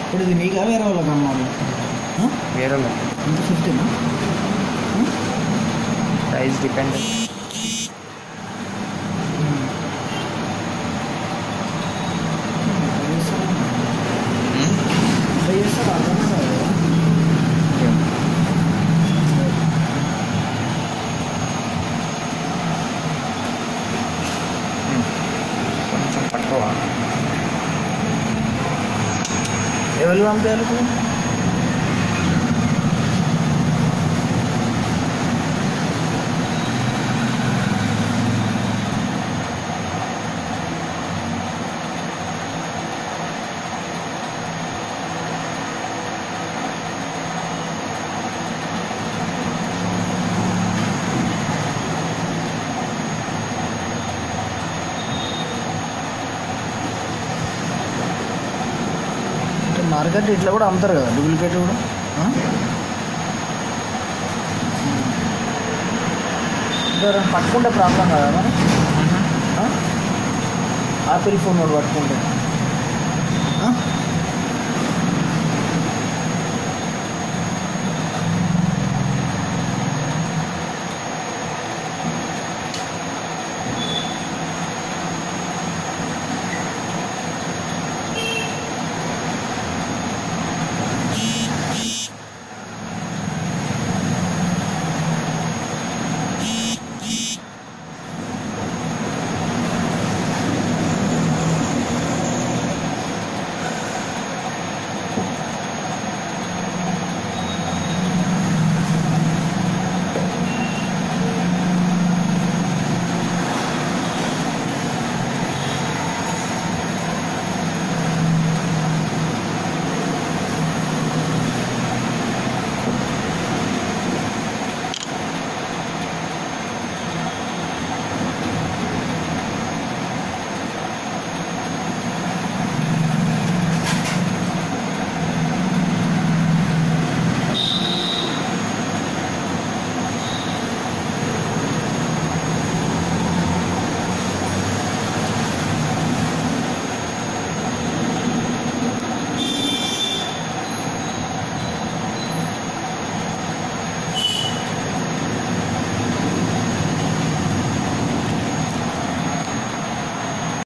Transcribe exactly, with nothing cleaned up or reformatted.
ఇప్పుడు ఇది నీకా వేరే వాళ్ళకి అమ్మాలి? వేరే వాళ్ళకి. ఇంత ఫిఫ్టీనా? Price depend. కొంచెం తక్కువ. ఎవరు పంపారు? మార్కెట్ ఇట్లా కూడా అమ్ముతారు కదా డూప్లికేట్ కూడా. ఇంకా పట్టుకుంటే ప్రాబ్లం కదా మరి? ఆపిల్ ఫోన్ వాడు పట్టుకుంటే